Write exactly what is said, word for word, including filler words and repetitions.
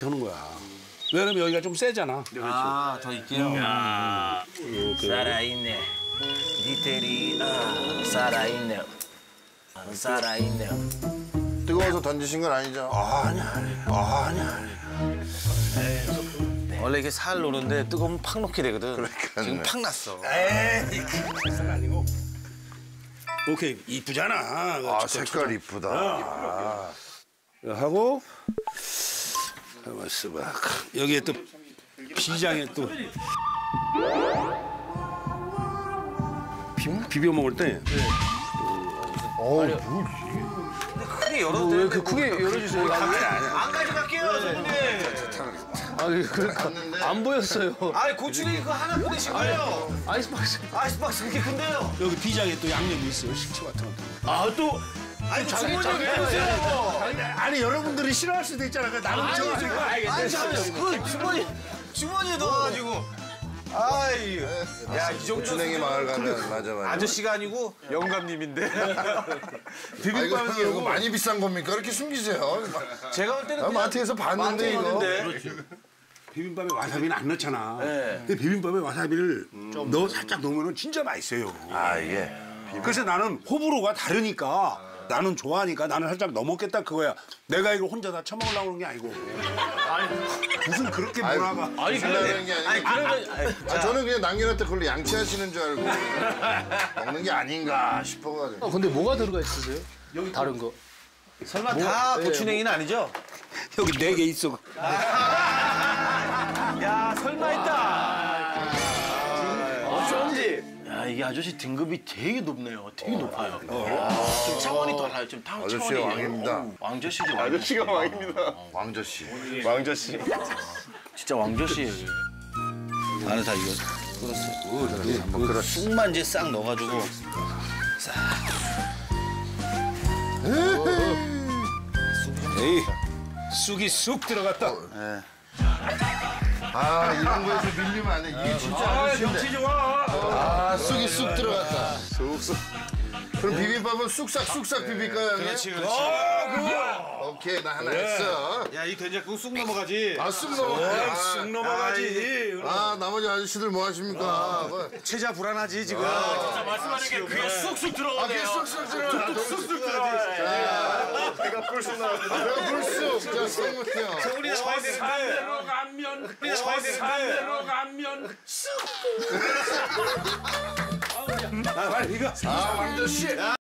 하는 거야. 왜냐면 여기가 좀 세잖아. 아, 더 있게요? 야, 살아있네. 디테일이 아, 살아있네. 아, 살아있네. 뜨거워서 던지신 건 아니죠? 아니야, 아니야. 원래 이게 살 노는데 뜨거우면 팍 녹게 되거든. 그러니까. 지금 팍 났어. 에이, 그건 아니고. 오케이, 이쁘잖아. 아, 색깔 이쁘다. 아. 하고 가만 있어봐. 여기에 또 비장에 또 비, 비벼 먹을 때. 어우, 크게 열어도 돼. 왜 크게 열어주세요? 안 가져갈게요, 선생님. 아, 그러니까 안 보였어요. 아니, 고추냉이 그거 하나 꺼내신 거예요. 아이스박스. 아이스박스 그렇게 큰데요. 여기 비장에 또 양념이 있어요. 식초 같은 거. 아, 또. 아니, 주머니에 왜 보세요? 아니 여러분들이 싫어할 수도 있잖아. 나는 좋아하는 거야. 아니, 그 주머니, 주머니에 넣어가지고. 아이, 야, 이 정도. 고추냉이 마을 가면 맞아, 맞아. 아저씨가 아니고 영감님인데. 아, 이거 형님, 이거 많이 비싼 겁니까? 이렇게 숨기세요. 제가 볼 때는 나 그냥 마트에서 봤는데, 이거. 봤는데. 비빔밥에 와사비는 안 넣잖아. 근데 비빔밥에 와사비를 넣어 살짝 넣으면 진짜 맛있어요. 아, 이게. 그래서 나는 호불호가 다르니까 나는 좋아하니까 나는 살짝 넣어먹겠다 그거야. 내가 이걸 혼자 다 처먹으려고 그런 게 아니고. 무슨 그렇게 몰아가. 아니, 그러는 게 아니고. 아니, 그러면. 아니, 아, 저는 그냥 남겨놨다 그걸로 양치하시는 줄 알고 먹는 게 아닌가 싶어가지고. 아, 근데 뭐가 들어가 있으세요? 다른 거. 설마 다 네, 고추냉이는 아니죠? 여기 네 개 있어. 야, 설마 있다. 어쩐지. 야, 이게 아저씨 등급이 되게 높네요. 되게 높아요. 좀 차원이 달라요. 좀 타, 아저씨가 차원이. 왕입니다. 어, 왕저씨죠. 아저씨가 왕입니다. 왕저씨. 왕저씨. 진짜 왕저씨예요. 안에 다 이거 끓었어요. 한번 끓여. 쑥만 이제 싹 넣어가지고. 에이, 쑥이 쑥 들어갔다. 아, 이런 거에서 밀리면 안 돼. 이게 진짜 아저씨인데. 좋아. 아, 쑥이 쑥 들어갔다. 쑥쑥. 그럼 비빔밥은 쑥싹 쑥싹 비빌까요, 형님? 그렇지, 그렇지. 오케이, 나 하나 했어. 야, 이 된장국 쑥 넘어가지. 아, 쑥 넘어가. 쑥 넘어가지. 아, 나머지 아저씨들 뭐 하십니까? 뭐. 체자 불안하지, 지금. 말씀하는 게 그게 쑥쑥 아, 들어가네요. 그게 쑥쑥 들어가. 쑥쑥 들어가. 배가 불쑥 나왔는 아, 배가 불쑥. 자, 쑥무요. 우리 저야 되는데. 반대로 가면, 우리 저야 되는데. 반대로 가면 쑥. 아, 빨리 이거. 아, 왕저씨.